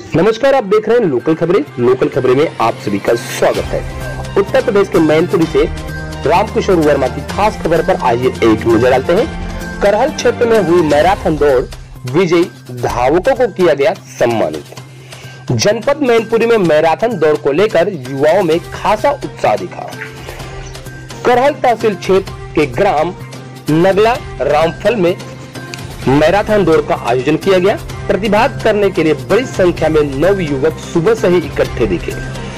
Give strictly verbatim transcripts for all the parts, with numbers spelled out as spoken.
नमस्कार, आप देख रहे हैं लोकल खबरें। लोकल खबरें में आप सभी का स्वागत है। उत्तर प्रदेश के मैनपुरी से रामकिशोर वर्मा की खास खबर पर आइए एक नजर डालते हैं। करहल क्षेत्र में हुई मैराथन दौड़ विजयी धावकों को किया गया सम्मानित। जनपद मैनपुरी में मैराथन दौड़ को लेकर युवाओं में खासा उत्साह दिखा। करहल तहसील क्षेत्र के ग्राम नगला रामफल में मैराथन दौड़ का आयोजन किया गया। प्रतिभाग करने के लिए बड़ी संख्या में नव युवक सुबह से ही इकट्ठे दिखे।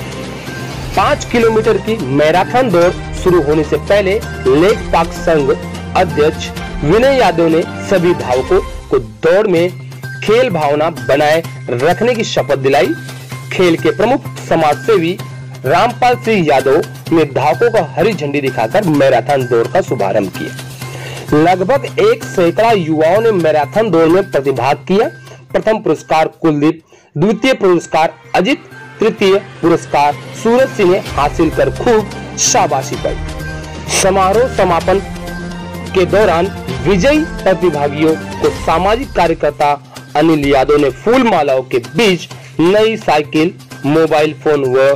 पाँच किलोमीटर की मैराथन दौड़ शुरू होने से पहले लेक पाक संघ अध्यक्ष विनय यादव ने सभी धावकों को दौड़ में खेल भावना बनाए रखने की शपथ दिलाई। खेल के प्रमुख समाज सेवी रामपाल सिंह यादव ने धावकों को हरी झंडी दिखाकर मैराथन दौड़ का शुभारंभ किया। लगभग एक सैकड़ा युवाओं ने मैराथन दौड़ में प्रतिभाग किया। प्रथम पुरस्कार कुलदीप, द्वितीय पुरस्कार अजित, तृतीय पुरस्कार सूरज सिंह ने हासिल कर खूब शाबाशी पाई। समारोह समापन के दौरान विजयी प्रतिभागियों को सामाजिक कार्यकर्ता अनिल यादव ने फूल मालाओं के बीच नई साइकिल, मोबाइल फोन व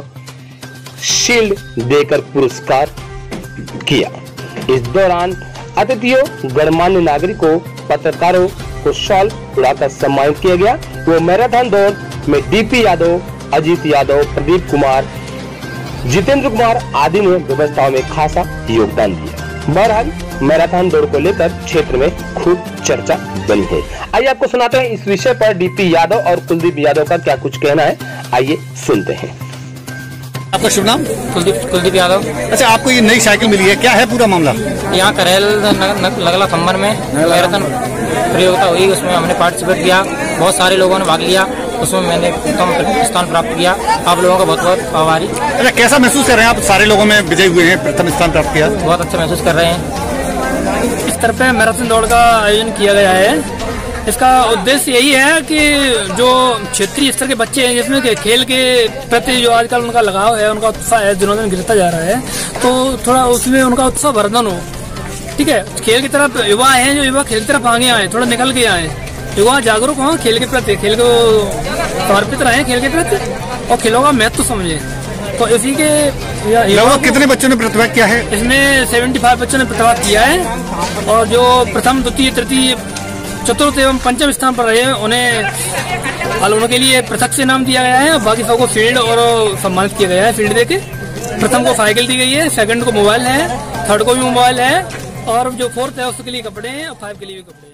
शील्ड देकर पुरस्कार किया। इस दौरान अतिथियों, गणमान्य नागरिकों, पत्रकारों को शॉल उड़ाकर सम्मानित किया गया। वो मैराथन दौड़ में डीपी यादव, अजीत यादव, प्रदीप कुमार, जितेंद्र कुमार आदि ने व्यवस्थाओं में खासा योगदान दिया। बहरहाल मैराथन दौड़ को लेकर क्षेत्र में खूब चर्चा बनी है। आइए आपको सुनाते हैं इस विषय पर डीपी यादव और कुलदीप यादव का क्या कुछ कहना है। आइए सुनते हैं। आपका शुभ नाम? कुलदीप कुलदीप यादव। अच्छा, आपको ये नई साइकिल मिली है, क्या है पूरा मामला? यहाँ करहल लगला खम्बर में मैराथन प्रतियोगिता हुई, उसमें हमने पार्टिसिपेट किया। बहुत सारे लोगों ने भाग लिया, उसमें मैंने प्रथम स्थान प्राप्त किया। आप लोगों का बहुत बहुत आभारी। अच्छा, कैसा महसूस कर रहे हैं आप? सारे लोगों में विजय हुए हैं, प्रथम स्थान प्राप्त किया। बहुत अच्छा महसूस कर रहे हैं। इस तरह पे मैराथन दौड़ का आयोजन किया गया है। इसका उद्देश्य यही है कि जो क्षेत्रीय स्तर के बच्चे हैं, जिसमें के खेल के प्रति जो आजकल उनका लगाव है, उनका उत्साह है, दिनों दिन गिरता जा रहा है, तो थोड़ा उसमें उनका उत्साह वर्धन हो। ठीक है, खेल की तरफ युवा हैं, जो युवा खेल की तरफ आगे आए, थोड़ा निकल के आए, युवा जागरूक हो खेल के प्रति, खेल को समर्पित रहे खेल के प्रति और खेलों का महत्व समझे। तो इसी के लगभग कितने बच्चों ने प्रतिभाग किया है? इसमें पचहत्तर बच्चों ने प्रतिभाग किया है और जो प्रथम, द्वितीय, तृतीय, चतुर्थ एवं पंचम स्थान पर रहे उन्हें हाल उनके लिए पृथक से नाम दिया गया है और बाकी सबको फील्ड और सम्मानित किया गया है। फील्ड देके प्रथम को साइकिल दी गई है, सेकंड को मोबाइल है, थर्ड को भी मोबाइल है और जो फोर्थ है उसके लिए कपड़े हैं और फाइव के लिए भी कपड़े हैं।